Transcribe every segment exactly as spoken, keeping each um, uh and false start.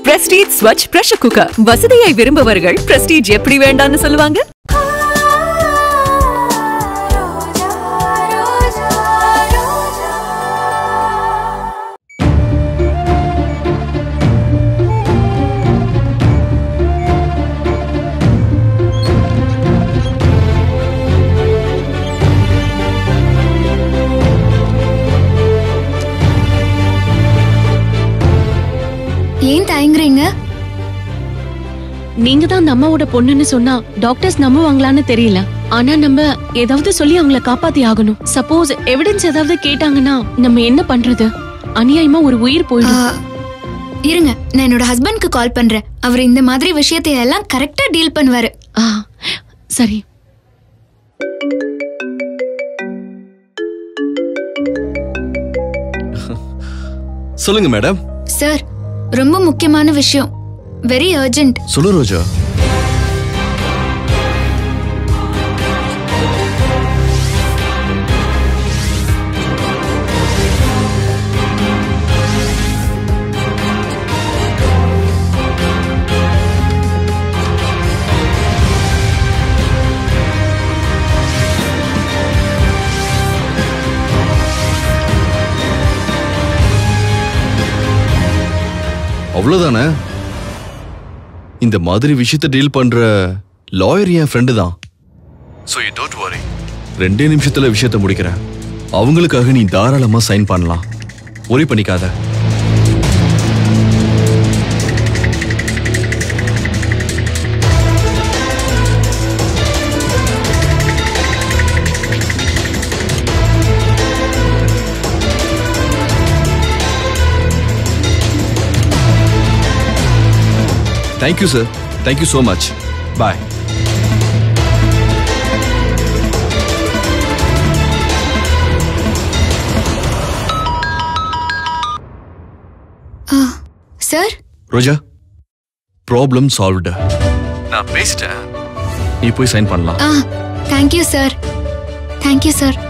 Prestige Swachh pressure cooker. வசதியை விரும்புபவர்கள் prestige எப்படி வேண்டாம்னு சொல்லுவாங்க? ஏன் தயங்குறீங்க? நீங்க தான் அந்த அம்மாவோட பொண்ணுன்னு சொன்னா டாக்டர்ஸ் நம்புவாங்களான்னு தெரியல. ஆனா நம்ம ஏதாவது சொல்லி அவங்கள காப்பாத்தி ஆகணும். சப்போஸ் எவிடன்ஸ் ஏதாவது கேட்டாங்கன்னா நம்ம என்ன பண்றது? அநியாயமா ஒரு உயிர் போயிடும். இருங்க, நான் என்னோட ஹஸ்பண்ட்க்கு கால் பண்றேன். அவர் இந்த மாதிரி விஷயத்தை எல்லாம் கரெக்டா டீல் பண்ணுவாரு. சரி. சொல்லுங்க மேடம். சார், ரொம்ப முக்கியமான விஷயம். Very urgent. சொல்லு ரோஜா. அவ்வளவுதானே? இந்த மாதிரி விஷயத்தை டீல் பண்ற லாயர் என் ஃப்ரெண்டு தான். So you don't worry. ரெண்டே நிமிஷத்துல விஷயத்தை முடிக்கிறேன். அவங்களுக்காக நீ தாராளமா சைன் பண்ணலாம். worry பண்ணிக்காத. Thank you, sir. Thank you so much. Bye. Uh, sir? Roja, problem solved. நான் பேசிட்டேன். நீ போய் சைன் பண்ணலாம். Ah, thank you, sir. Thank you, sir.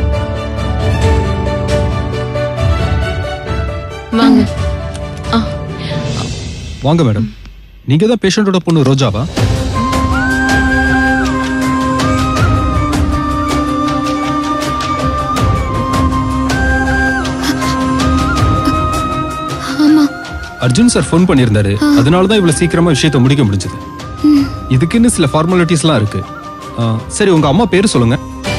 வாங்க. ஆ. வாங்க மேடம். நீங்க தான் பேஷண்டோட பொண்ணு ரோஜாவா? ஆமா. அர்ஜுன் சார் ஃபோன் பண்ணியிருந்தாரு. அதனால தான் இவ்வளவு சீக்கிரமா விஷயத்தை முடிக்க முடிஞ்சது. இதுக்குன்னு சில ஃபார்மாலிட்டிஸ்லாம் இருக்கு. சரி, உங்க அம்மா பேரு சொல்லுங்க.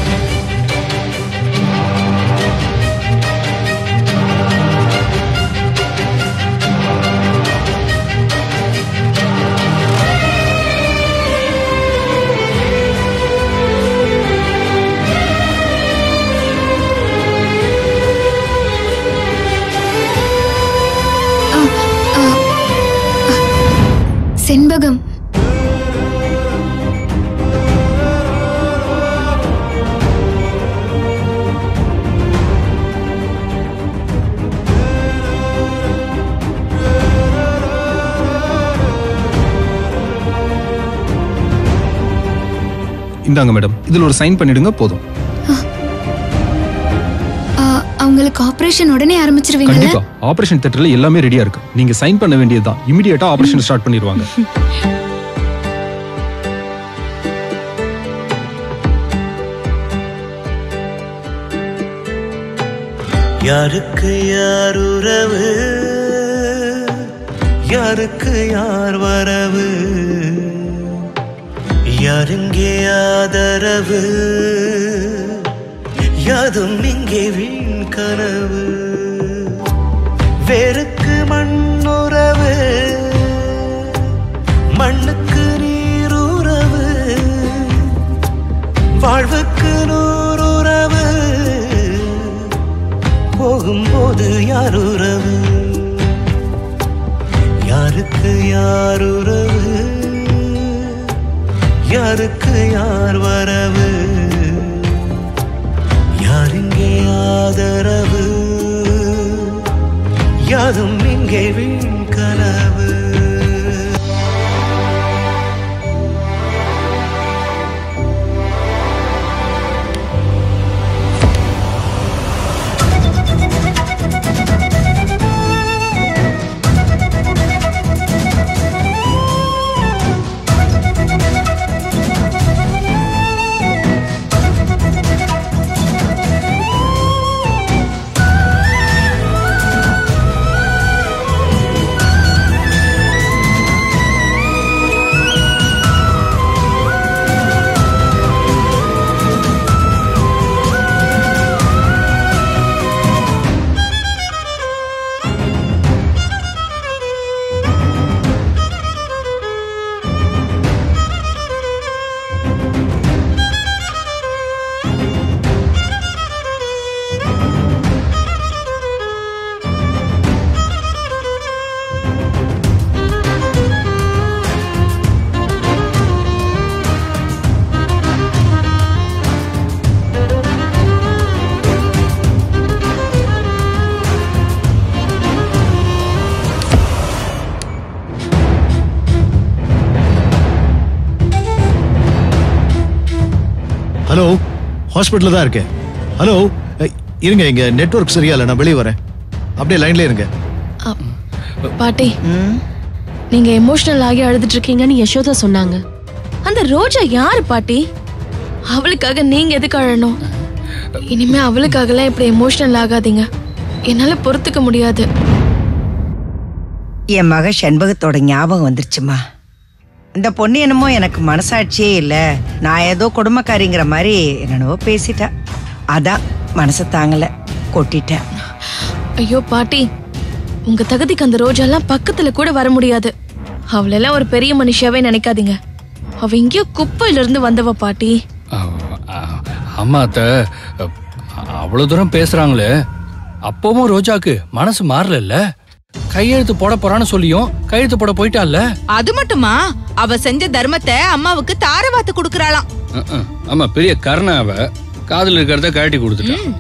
செண்பகம். இந்தாங்க மேடம், இதுல ஒரு சைன் பண்ணிடுங்க போதும். அவங்களுக்கு ஆபரேஷன் உடனே ஆரம்பிச்சிருவீங்க? கண்டிப்பா. ஆபரேஷன் தியேட்டர்ல எல்லாமே ரெடியா இருக்கு. நீங்க சைன் பண்ண வேண்டியதுதான். இமிடியேட்டா ஆபரேஷன் ஸ்டார்ட் பண்ணிடுவாங்க. யாருக்கு யார் உறவு, யாருக்கு யார் வரவு, யாருங்கே ஆதரவு, யாதும் இங்கே வீண் கனவு. வேருக்கு மண்ணுறவு, மண்ணுக்கு நீருறவு, வாழ்வுக்கு நூறுறவு, போகும்போது யாருறவு, யாருக்கு யாருறவு, யாருக்கு யார் வரவு, யாருங்கே ஆதரவு, யாதும் இங்கே வீண் கனவு. ஹலோ, ஹாஸ்பிட்டல்ல தான் இருக்கேன். ஹலோ, இருங்க, இங்க நெட்வொர்க் சரியா இல்ல, நான் வெளியே வரேன். அப்படியே லைன்ல இருங்க. பாட்டி, நீங்க எமோஷனல் ஆகி அழுதுட்டு இருக்கீங்கன்னு யசோதா சொன்னாங்க. அந்த ரோஜா யாரு பாட்டி? அவளுக்காக நீங்க எதுக்கு அழணும்? இனிமே அவளுக்காகலாம் இப்படி எமோஷனல் ஆகாதீங்க. என்னால பொறுத்துக்க முடியாது. என் மக செண்பகத்தோட ஞாபகம் வந்துருச்சுமா. இந்த பொண்ணு என்னமோ எனக்கு மனசாட்சியே இல்ல, நான் ஏதோ குடும்பக்காரிங்கிற மாதிரி என்னென்னவோ பேசிட்டா. அதான் மனசை தாங்கல, கொட்டிட்டேன். ஐயோ பாட்டி, உங்க தகுதிக்கு அந்த ரோஜாலாம் பக்கத்துல கூட வர முடியாது. அவளெல்லாம் ஒரு பெரிய மனுஷியாவே நினைக்காதீங்க. அவ எங்கேயோ குப்பையில இருந்து வந்தவ பாட்டி. அம்மா அத்த அவ்வளவு தூரம் பேசுறாங்களே, அப்பவும் ரோஜாக்கு மனசு மாறல. கையெழுத்து போட போறான்னு சொல்லியும் கையெழுத்து போட போயிட்டால. அது மட்டுமா, அவ செஞ்ச தர்மத்தை அம்மாவுக்கு தாரவாத்து குடுக்கறாளாம். ஆமா, பெரிய கருணை. அவ காதுல இருக்கிறத கழட்டி கொடுத்துட்டான்.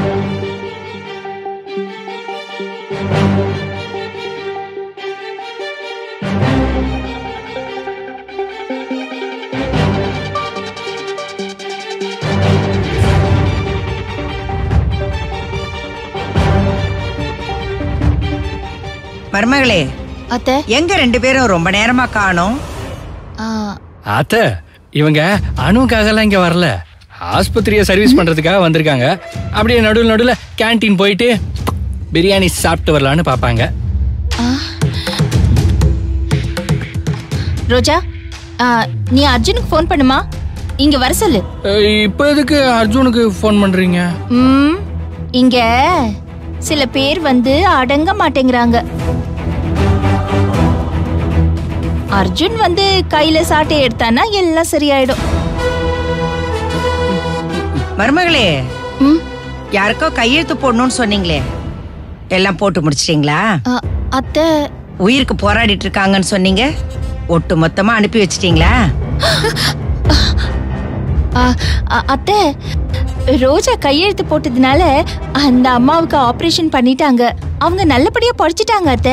மருமகளே, அத்தை, எங்க ரெண்டு பேரும் ரொம்ப நேரமா காணோம்? அத்த, இவங்க அணுக்காக எல்லாம் இங்க வரல, ஆஸ்பத்திரியை சர்வீஸ் பண்றதுக்காக வந்திருக்காங்க. அப்படியே நடுவில் நடுவில் கேன்டீன் போயிட்டு பிரியாணி சாப்பிட்டு வரலான்னு பாப்பாங்க. ரோஜா, நீ அர்ஜுனுக்கு ஃபோன் பண்ணுமா, இங்க வர சொல்லு. இப்ப எதுக்கு அர்ஜுனுக்கு ஃபோன் பண்றீங்க? ம், இங்க சில பேர் வந்து அடங்க மாட்டேங்கிறாங்க. அர்ஜுன் வந்து கையில சாட்டை எடுத்தானா எல்லாம் சரியாயிடும். மருமகளே, யாருக்கோ கையெழுத்து போடணும்னு சொன்னீங்களே, எல்லாம் போட்டு முடிச்சிட்டீங்களா? அத்தை, உயிருக்கு போராடிட்டு இருக்காங்கன்னு சொன்னீங்க, ஒட்டு மொத்தமா அனுப்பி வச்சிட்டீங்களா? அத்தை, ரோஜா கையெழுத்து போட்டதுனால அந்த அம்மாவுக்கு ஆபரேஷன் பண்ணிட்டாங்க. அவங்க நல்லபடியா பொழைச்சிட்டாங்க அத்தை.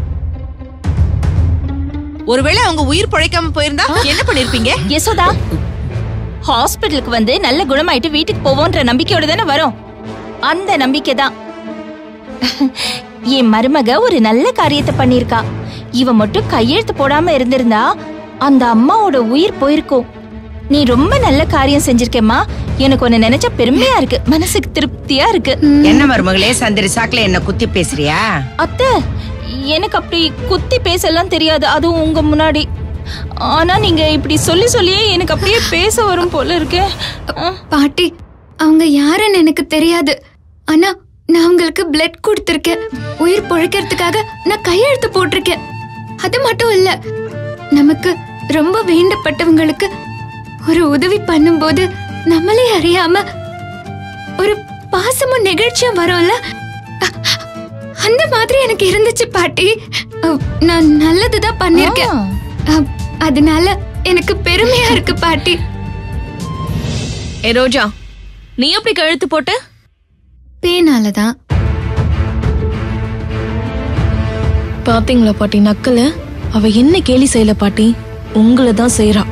ஒருவேளை அவங்க உயிர் பொழைக்காம போயிருந்தா என்ன பண்ணிருப்பீங்க? யசோதா, ஹாஸ்பிட்டலுக்கு வந்து நல்ல குணமாயிட்டு வீட்டுக்கு போவோன்ற நம்பிக்கையோட தானே வரும். அந்த நம்பிக்கை தான். என் மருமக ஒரு நல்ல காரியத்தை பண்ணிருக்கா. இவ மட்டும் கையெழுத்து போடாம இருந்திருந்தா அந்த அம்மாவோட உயிர் போயிருக்கும். நீ ரொம்ப நல்ல காரியம் செஞ்சிருக்கேம்மா. எனக்கு ஒன்னு நினைச்சா பெருமையா இருக்கு, மனசுக்கு திருப்தியா இருக்கு. என்ன மருமகளே, சந்திரி சாக்குல என்ன குத்தி பேசுறியா? அத்தை, எனக்கு அப்படி குத்தி பேசலாம் தெரியாது, அதுவும் உங்க முன்னாடி. ஆனா நீங்க இப்படி சொல்லி சொல்லியே எனக்கு அப்படியே பேச வரும் போல இருக்கு. பாட்டி, அவங்க யாருன்னு எனக்கு தெரியாது. ஆனா நான் அவங்களுக்கு பிளட் கொடுத்திருக்கேன். உயிர் பொழைக்கிறதுக்காக நான் கையெழுத்து போட்டிருக்கேன். அது மட்டும் இல்ல, நமக்கு ரொம்ப வேண்டப்பட்டவங்களுக்கு ஒரு உதவி பண்ணும்போது நம்மளே அறியாம ஒரு பாசமும் நெகிழ்ச்சியும் வரும்ல, அந்த மாதிரி எனக்கு இருந்துச்சு பாட்டி. நான் நல்லதுதான் பண்ணிருக்கேன், அதனால எனக்கு பெருமையா இருக்கு பாட்டி. ஏ ரோஜா, நீ எப்படி கழுத்து போட்ட? பேனாலதான். பாத்தீங்களா பாட்டி நக்கல? அவ என்ன கேலி செய்யல பாட்டி, உங்களை தான் செய்யறா.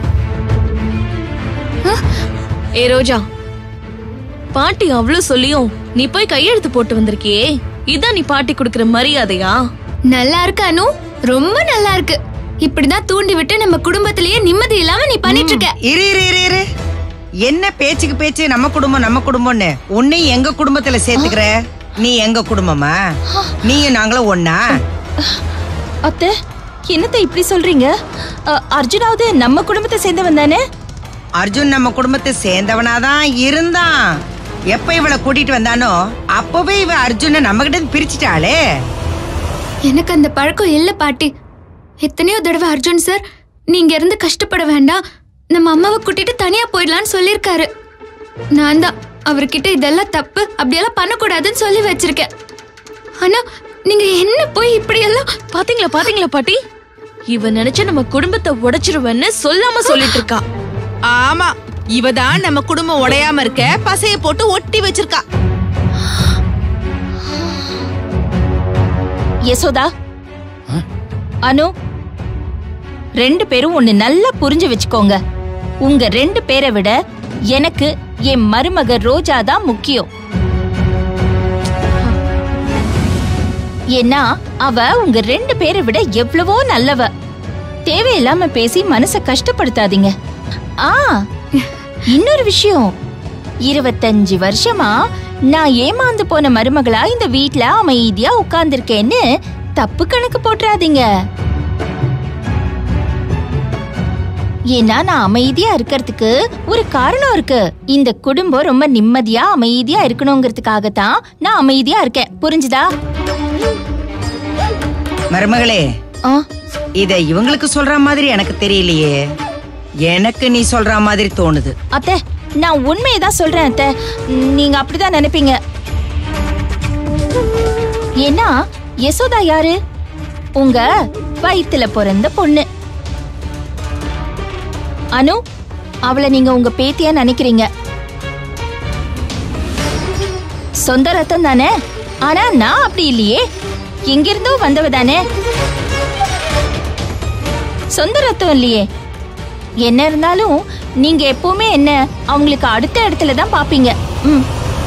ஏ ரோஜா, பாட்டி அவ்வளவு சொல்லியும் நீ போய் கையெழுத்து போட்டு வந்திருக்கியே, இதான் நீ பாட்டி கொடுக்கிற மரியாதையா? நல்லா இருக்கு அனு, ரொம்ப நல்லா இருக்கு. இப்படிதான் தூண்டி விட்டு நம்ம குடும்பத்திலேயே நிம்மதி இல்லாம நீ பண்ணிட்டு இருக்க. இரு இரு இரு இரு என்ன பேச்சுக்கு பேச்சு நம்ம குடும்பம் நம்ம குடும்பம்னு உன்னையும் எங்க குடும்பத்துல சேர்த்துக்கிற? நீ எங்க குடும்பமா? நீயும் நாங்களும் ஒன்னா? அத்தை, என்னத்த இப்படி சொல்றீங்க? அர்ஜுனாவது நம்ம குடும்பத்தை சேர்ந்தவன் தானே? அர்ஜுன் நம்ம குடும்பத்தை சேர்ந்தவனாதான் இருந்தான். எப்ப இவளை கூட்டிட்டு வந்தானோ அப்பவே இவ அர்ஜுன நம்ம கிட்ட பிரிச்சுட்டாளே. எனக்கு அந்த பழக்கம் இல்ல பாட்டி. எத்தனையோ தடவை அர்ஜுன் சார், நீங்க இருந்து கஷ்டப்பட வேண்டாம், நம்ம அம்மாவை கூட்டிட்டு தனியா போயிடலான்னு சொல்லிருக்காரு. நான் தான் அவர்கிட்ட இதெல்லாம் தப்பு, அப்படியெல்லாம் பண்ணக்கூடாதுன்னு சொல்லி வச்சிருக்கேன். ஆனா நீங்க என்ன போய் இப்படி எல்லாம். பாத்தீங்களா பாத்தீங்களா பாட்டி, இவ நினைச்ச நம்ம குடும்பத்தை உடைச்சிருவேன்னு சொல்லாம சொல்லிட்டு இருக்கா. ஆமா, இவதான் நம்ம குடும்பம் உடையாம இருக்க பசைய போட்டு ஒட்டி வச்சிருக்கா. யசோதா, அனு, ரெண்டு பேரும் ஒண்ணு நல்லா புரிஞ்சு வச்சுக்கோங்க. உங்க ரெண்டு பேரை விட எனக்கு என் மருமக ரோஜா தான் முக்கியம். ஏன்னா அவ உங்க ரெண்டு பேரை விட எவ்வளவோ நல்லவ. தேவையில்லாம பேசி மனச கஷ்டப்படுத்தாதீங்க. ஆ இன்னொரு விஷயம், இருபத்தஞ்சு வருஷமா நான் ஏமாந்து போன மருமகளா இந்த வீட்ல அமைதியா உட்கார்ந்திருக்கேன்னு தப்பு கணக்கு போட்டுறாதீங்க. ஏன்னா நான் அமைதியா இருக்கிறதுக்கு ஒரு காரணம் இருக்கு. இந்த குடும்பம் ரொம்ப நிம்மதியா அமைதியா இருக்கணுங்கிறதுக்காகத்தான் நான் அமைதியா இருக்கேன். புரிஞ்சுதா? மருமகளே, இத இவங்களுக்கு சொல்ற மாதிரி எனக்கு தெரியலையே. எனக்கு நீ சொல்ற மாதிரி தோணுது. அத்தை, நான் உண்மையதான் சொல்றேன் அத்தை. நீங்க அப்படிதான் நினைப்பீங்க. ஏன்னா யசோதா யாரு? உங்க வயித்துல பிறந்த பொண்ணு. அனு, அவளை நீங்க உங்க பேத்தியா நினைக்கிறீங்க. சொந்த ரத்தம் தானே. ஆனா நான் அப்படி இல்லையே, எங்கிருந்தோ வந்தவ தானே. சொந்த ரத்தம் இல்லையே. என்ன இருந்தாலும் நீங்க எப்பவுமே என்ன அவங்களுக்கு அடுத்த இடத்துல தான் பாப்பீங்க. ம்.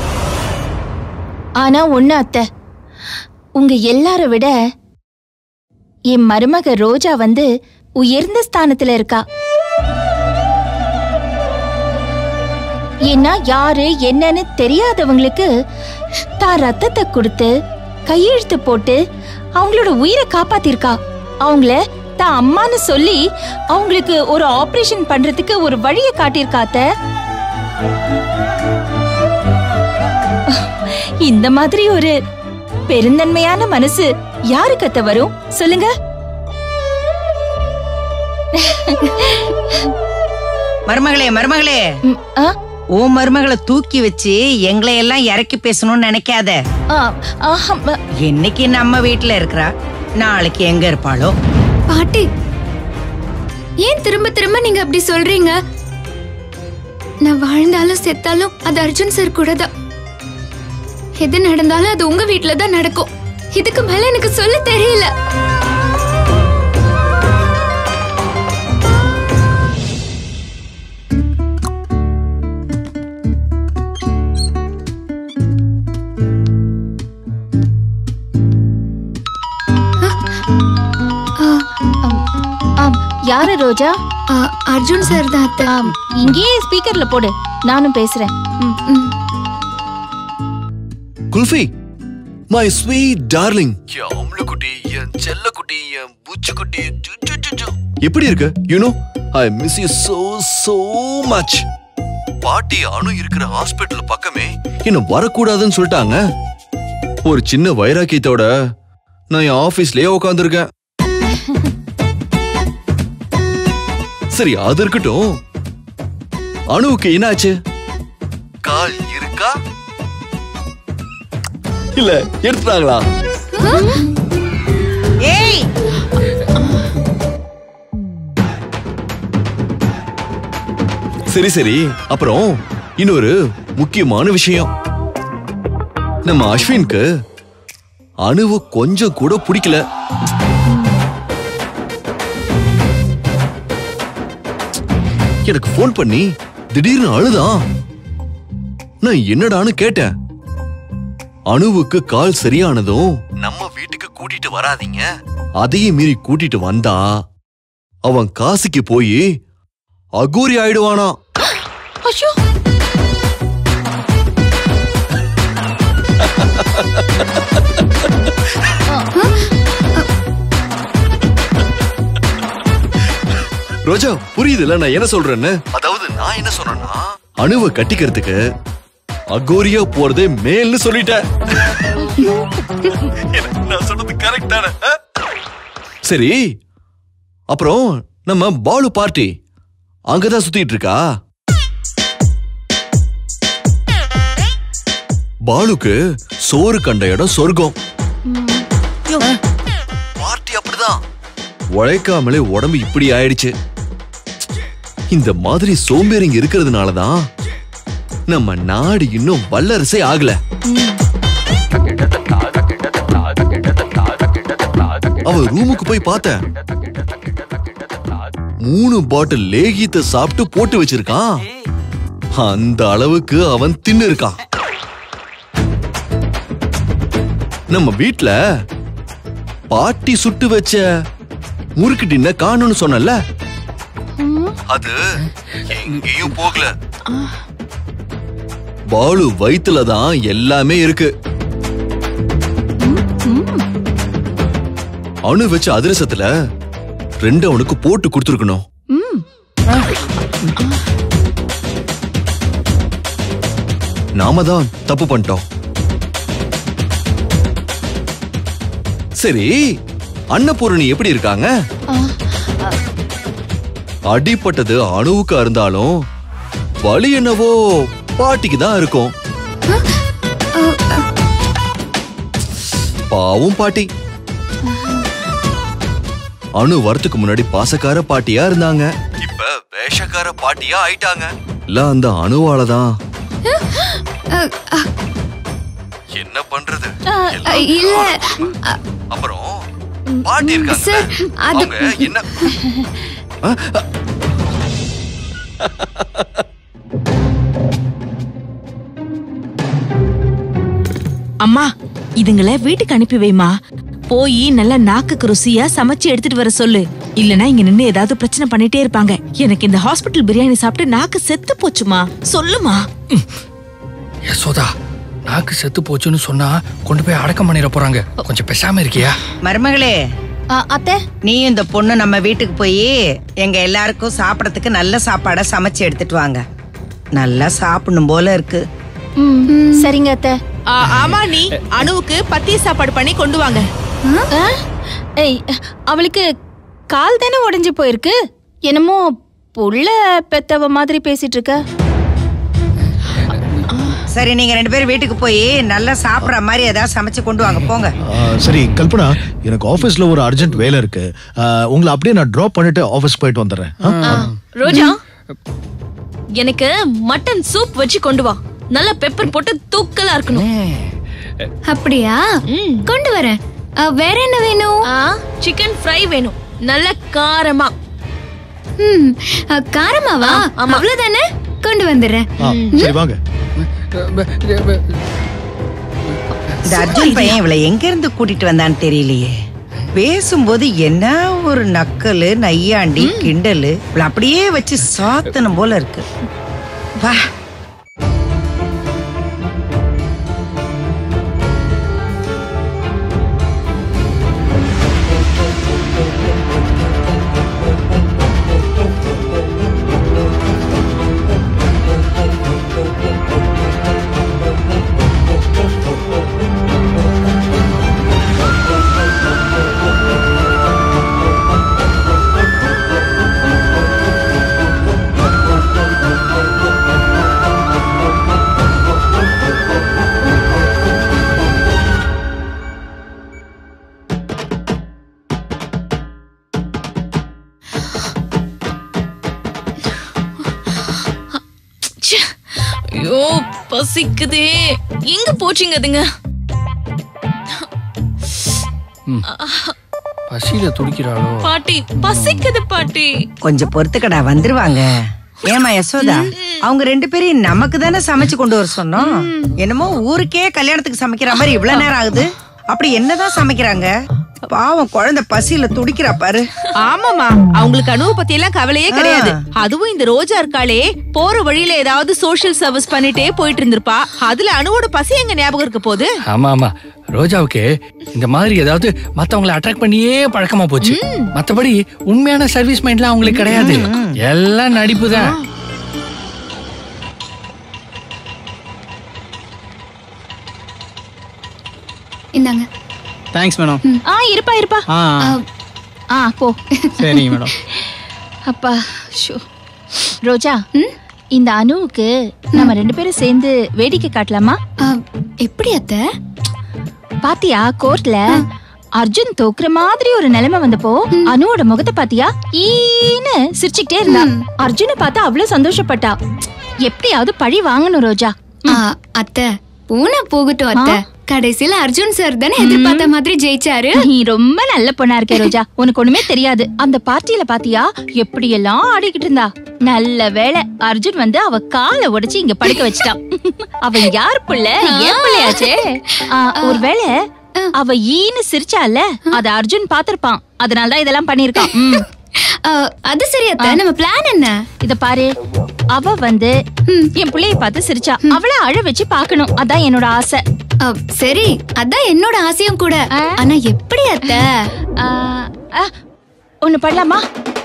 ஆனா ஒண்ணு அத்தை, உங்க எல்லார விட என் மருமக ரோஜா வந்து உயர்ந்த ஸ்தானத்துல இருக்கா. ஏன்னா யாரு என்னன்னு தெரியாதவங்களுக்கு தான் ரத்தத்தை கொடுத்து கையெழுத்து போட்டு அவங்களோட உயிரை காப்பாத்திருக்கா. அவங்கள தான் அம்மான்னு சொல்லி அவங்களுக்கு ஒரு ஆபரேஷன் பண்றதுக்கு ஒரு வழியை காட்டியிருக்காத்த. இந்த மாதிரி ஒரு பெருந்தன்மையான மனசு யாருக்கு அத்த வரும் சொல்லுங்க? மருமகளே மருமகளே, ஓ மருமகளை தூக்கி வச்சு எங்களை எல்லாம் இறக்கி பேசணும்னு நினைக்காத. இன்னைக்கு நம்ம வீட்டுல இருக்கிறா, நாளைக்கு எங்க இருப்பாளோ. பாட்டி, ஏன் திரும்ப திரும்ப நீங்க அப்படி சொல்றீங்க? நான் வாழ்ந்தாலும் செத்தாலும் அது அர்ஜுன் சார் கூட தான். எது நடந்தாலும் அது உங்க வீட்டுல தான் நடக்கும். இதுக்கு மேல எனக்கு சொல்ல தெரியல. யாரு ரோஜா? அர்ஜுன் சார் தான். இங்கேயே ஸ்பீக்கர்ல போடு, நானும் பேசுறேன். குல்ஃபி, மை ஸ்வீட் டார்லிங், என் அம்லக்குட்டி, என் செல்லக்குட்டி, என் பூச்சிக்குட்டி, எப்படி இருக்கு? You know I miss you so so much. பாட்டி அனு இருக்கிற ஹாஸ்பிடல் பக்கமே என்ன வரக்கூடாதுன்னு சொல்லிட்டாங்க. ஒரு சின்ன வைராக்கியத்தோட நான் என் ஆபீஸ்லயே உட்கார்ந்துருக்கேன். சரி, அது இருக்கட்டும். அணுவுக்கு என்னாச்சு? கால் இருக்கா இல்ல எடுத்துட்டாங்களா? ஏய், சரி சரி, அப்புறம் இன்னொரு முக்கியமான விஷயம். நம்ம அஸ்வினுக்கு அணுவு கொஞ்சம் கூட பிடிக்கல. எனக்கு போன் பண்ணி திடீர்னு அழுதான். நான் என்னடான்னு கேட்டேன். அணுவுக்கு கால் சரியானதும் நம்ம வீட்டுக்கு கூட்டிட்டு வராதீங்க, அதையும் மீறி கூட்டிட்டு வந்தா அவன் காசிக்கு போய் அகோரி ஆயிடுவானா. ரோஜா, புரியுதுல நான் என்ன சொல்றேன்னு? அதாவது நான் என்ன சொன்னேன்னா, அணுவை கட்டிக்கிறதுக்கு அகோரியா போறதே மேல்னு சொல்லிட்டேன். நான் சொன்னது கரெக்டான? சரி, அப்புறம் நம்ம பாலு பார்ட்டி அங்கதான் சுத்திட்டு இருக்கா. பாலுக்கு சோறு கண்ட இடம் சொர்க்கம். பார்ட்டி அப்படிதான். உழைக்காமலே உடம்பு இப்படி ஆயிடுச்சு. இந்த மாதிரி சோம்பேறிங்க இருக்கிறதுனாலதான் நம்ம நாடு இன்னும் வல்லரசே ஆகல. அவ ரூமுக்கு போய் பார்த்தேன். மூணு பாட்டில் லேகியத்தை சாப்பிட்டு போட்டு வச்சிருக்கான். அந்த அளவுக்கு அவன் தின்னு இருக்கான். நம்ம வீட்ல பாட்டி சுட்டு வச்ச முறுக்கு டின்ன காணும்னு சொன்னல, அது எங்கேயும் போகல. பாலு வயிற்றுலதான் எல்லாமே இருக்கு. அணு வச்ச அதிரசத்துல ரெண்டு அவனுக்கு போட்டு கொடுத்துருக்கணும். நாம தான் தப்பு பண்ணிட்டோம். சரி, அன்னபூரணி எப்படி இருக்காங்க? அடிப்பட்டது அணுவுக்கு இருந்தாலும் வலி என்னவோ பாட்டிக்கு தான் இருக்கும். பாவும் பாட்டி. அணு வரத்துக்கு முன்னாடி பாசக்கார பாட்டியா இருந்தாங்க, இப்ப வேஷக்கார பாட்டியா ஆயிட்டாங்க. இல்ல அந்த அணுவாலதான். என்ன பண்றது? இல்ல அப்புறம் பாட்டி இருக்காங்க, அவங்க என்ன? அம்மா, இதுங்களை வீட்டுக்கு அனுப்பி வைமா. போய் நல்லா நாக்குக்கு ருசியா சமைச்சு எடுத்துட்டு வர சொல்லு. இல்லனா இங்க நின்னு ஏதாவது பிரச்சனை பண்ணிட்டே இருப்பாங்க. எனக்கு இந்த ஹாஸ்பிடல் பிரியாணி சாப்பிட்டு நாக்கு செத்து போச்சுமா. சொல்லுமா. யசோதா, நாக்கு செத்து போச்சுன்னு சொன்னா கொண்டு போய் அடக்கம் பண்ணிட போறாங்க. கொஞ்சம் பேசாம இருக்கியா? மருமகளே, அத்தை, நீ இந்த பொண்ணு நம்ம வீட்டுக்கு போய் எங்க எல்லாருக்கும் சாப்பிடறதுக்கு நல்ல சாப்பாடை சமைச்சு எடுத்துட்டு வாங்க. நல்லா சாப்பிடணும் போல இருக்கு. சரிங்க அத்தை. ஆமா, நீ அணுவுக்கு பத்திய சாப்பாடு பண்ணி கொண்டு வாங்க. அவளுக்கு கால் தானே உடைஞ்சு போயிருக்கு. என்னமோ புள்ள பெத்தவ மாதிரி பேசிட்டு இருக்க. சரி, நீங்க ரெண்டு பேரும் வீட்டுக்கு போய் நல்லா சாப்பிடுற மாதிரி ஏதாவது சமைச்சு கொண்டு வாங்க, போங்க. சரி கல்பனா, எனக்கு ஆபீஸ்ல ஒரு அர்ஜென்ட் வேலை இருக்கு. உங்களை அப்படியே நான் டிராப் பண்ணிட்டு ஆபீஸ் போயிட்டு வந்துடுறேன். ரோஜா, எனக்கு மட்டன் சூப் வச்சு கொண்டு வா. நல்ல பெப்பர் போட்டு தூக்கலா இருக்கணும். அப்படியா? கொண்டு வரேன். வேற என்ன வேணும்? சிக்கன் ஃப்ரை வேணும், நல்ல காரமா. ம், காரமாவா? அவ்வளவுதானே, கொண்டு வந்துடுறேன். சரி வாங்க. இந்த அர்ஜுன் பையன் இவளை எங்க இருந்து கூட்டிட்டு வந்தான்னு தெரியலையே. பேசும்போது என்ன ஒரு நக்கலு, நையாண்டி, கிண்டலு. இவளை அப்படியே வச்சு சாத்தணும் போல இருக்கு. வா. ஐயோ, பசிக்குதே. எங்க போச்சுங்க அதுங்க? பசியில துடிக்கிறாளோ? பாட்டி, பசிக்குது பாட்டி. கொஞ்சம் பொறுத்துக்கடா, வந்துருவாங்க. ஏமா யசோதா, அவங்க ரெண்டு பேரும் நமக்கு தானே சமைச்சு கொண்டு வர சொன்னோம். என்னமோ ஊருக்கே கல்யாணத்துக்கு சமைக்கிற மாதிரி இவ்வளவு நேரம் ஆகுது. அப்படி என்னதான் சமைக்கிறாங்க? பாவம் குழந்தை பசியில துடிக்கிறா பாரு. ஆமாமா, அவங்களுக்கு அணுவை பத்தி எல்லாம் கவலையே கிடையாது. அதுவும் இந்த ரோஜா இருக்காளே, போற வழியில ஏதாவது சோஷியல் சர்வீஸ் பண்ணிட்டே போயிட்டு இருந்திருப்பா. அதுல அணுவோட பசி எங்க ஞாபகம் இருக்க போகுது? ஆமா ஆமா, ரோஜாவுக்கு இந்த மாதிரி ஏதாவது மத்தவங்களை அட்ராக்ட் பண்ணியே பழக்கமா போச்சு. மத்தபடி உண்மையான சர்வீஸ் மைண்ட்லாம் அவங்களுக்கு கிடையாது. எல்லாம் நடிப்பு தான். இந்தாங்க. Thanks madam. ஆ, இருப்பா இருப்பா. ஆ ஆ, போ. சரிங்க மேடம். அப்பா, ஷோ. ரோஜா, இந்த அணுவுக்கு நம்ம ரெண்டு பேரும் சேர்ந்து வேடிக்கை காட்டலாமா? எப்படி அத்தை? பாத்தியா, கோர்ட்ல அர்ஜுன் தோக்குற மாதிரி ஒரு நிலைமை வந்தப்போ அனுவோட முகத்தை பாத்தியா? ஈன்னு சிரிச்சுக்கிட்டே இருந்தா. அர்ஜுனை பார்த்தா அவ்வளவு சந்தோஷப்பட்டா. எப்படியாவது பழி வாங்கணும் ரோஜா. அத்தை, பூனை போகட்டும் அத்தை. கடைசியில அர்ஜுன் சார் தானே எதிர்பார்த்த மாதிரி ஜெயிச்சாரு. நீ ரொம்ப நல்ல பொண்ணா இருக்க ரோஜா. உனக்கு ஒண்ணுமே தெரியாது. அந்த பார்ட்டியில பாத்தியா எப்படி எல்லாம் ஆடிக்கிட்டு இருந்தா. நல்ல வேளை அர்ஜுன் வந்து அவ காலை உடைச்சு இங்க படுக்க வச்சிட்டான். அவன் யார் புள்ள? ஏன் பிள்ளையாச்சே. ஒருவேளை அவ ஈன்னு சிரிச்சால அத அர்ஜுன் பாத்திருப்பான். அதனாலதான் இதெல்லாம் பண்ணிருக்கான். அது சரியாத்த. நம்ம பிளான் என்ன? இத பாரு, அவ வந்து என் பிள்ளைய பார்த்து சிரிச்சா. அவளை அழ வச்சு பாக்கணும். அதான் என்னோட ஆசை. சரி, அதான் என்னோட ஆசையும் கூட. ஆனா எப்படி அத்த? ஒண்ணு பண்ணலாமா?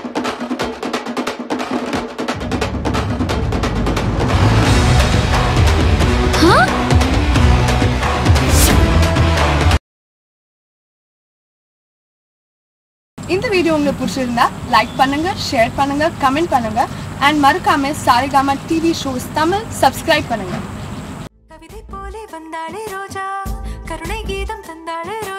இந்த வீடியோ உங்களுக்கு பிடிச்சிருந்தா லைக் பண்ணுங்க, ஷேர் பண்ணுங்க, கமெண்ட் பண்ணுங்க அண்ட் மறக்காம Saregama TV shows Tamil subscribe பண்ணுங்க. கவிதை போலே வந்தாளே ரோஜா, கருணை கீதம் தந்தாளே